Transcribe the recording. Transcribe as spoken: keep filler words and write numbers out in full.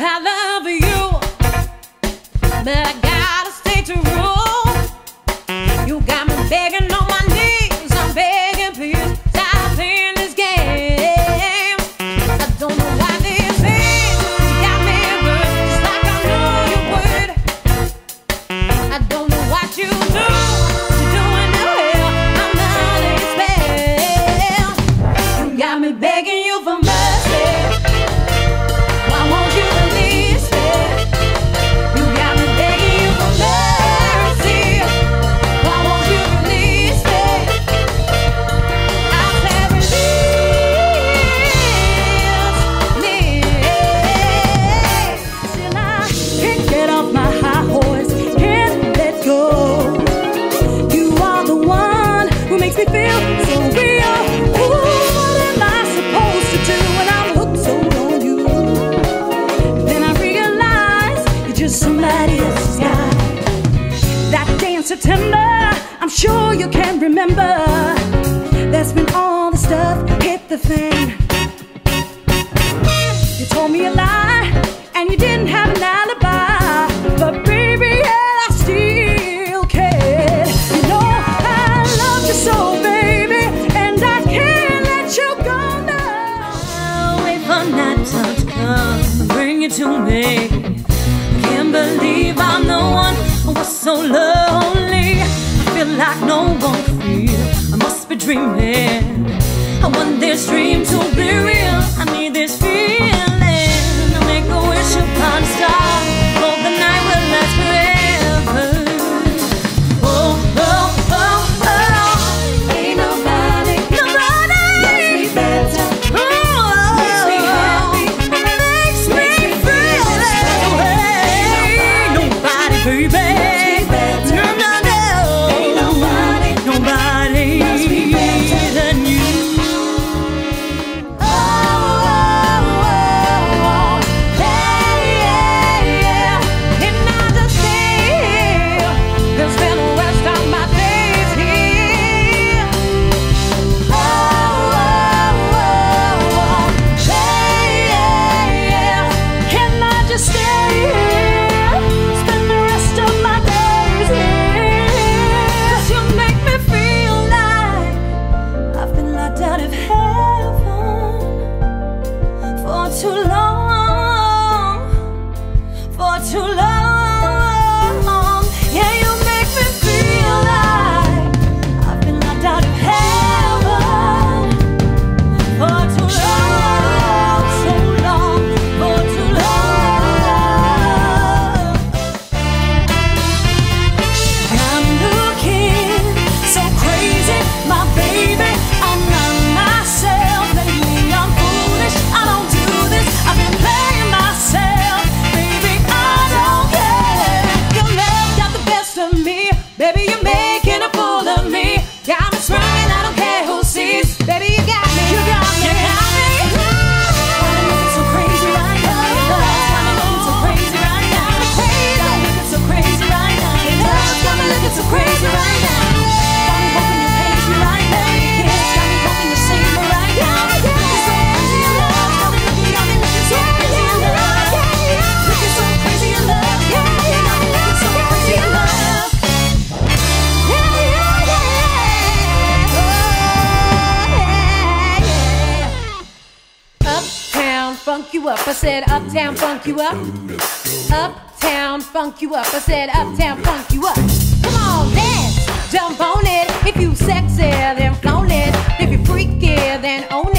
I love you, but I gotta stay true. You got me begging on my knees, I'm begging please stop playing this game. I don't know why this is, you got me good just like I knew you would. I don't know what you do, what you doing now here, I'm under your spell. You got me begging you for mercy. Why won't you release me? You got me begging you for mercy. Why won't you release me? I said release me. Still I can't get off my high horse, can't let go. You are the one who makes me feel so real. Ooh, what am I supposed to do when I'm hooked so on you? Then I realize you're just somebody else's guy. That day in September, I'm sure you can remember. That's when all the stuff hit the fan. You told me a lie, and you didn't have an alibi. But baby, yeah, I still care. You know I love you so, baby, and I can't let you go now. I'll wait for night time to come and bring it to me. I can't believe I'm the one who was so lonely. I feel like no one can feel. I must be dreaming. I want this dream to be real. I need this feeling. I make a wish upon a star. Hope the night will last forever. Oh, oh, oh, oh. Ain't nobody, Nobody makes me better. Oh, Makes me happy. makes me Makes me feel feel that way. Nobody, baby. Makes me better. No, no, no. Ain't nobody, Nobody makes me better. than you. Oh, oh, oh, oh. Yeah, yeah, yeah. And I just stay here and spend the rest of my days here. Oh, oh, oh, oh. Yeah, yeah, yeah. Can I just stay here, spend the rest of my days here? 'Cause you make me feel like I've been locked out of heaven for too long, for too long. yeah, you make me feel like I've been locked out of heaven for too long, so long, for too long. I'm looking so crazy, my baby. I'm not myself. Lately I'm foolish. I don't do this. I've been playing myself, baby. I don't care. Your love got the best of me, baby. You're making a fool of me. Got me strung and I don't care who sees, baby. You got me, you got me, you got me. Got me looking so crazy right now. Got me looking so crazy right now. Got me looking so crazy right now. Love's got me looking so crazy right now. Got me hoping you page me right now. Kiss, got me hoping you save me right now. Looking so crazy in love. Got me looking, got me looking so crazy in love. Looking so crazy in love. Got me looking so crazy in love. Uptown funk you up, I said uptown funk you up. Uptown funk you up, I said uptown funk you up. Come on, dance, jump on it. If you sexy, then flaunt it. If you freaky, then own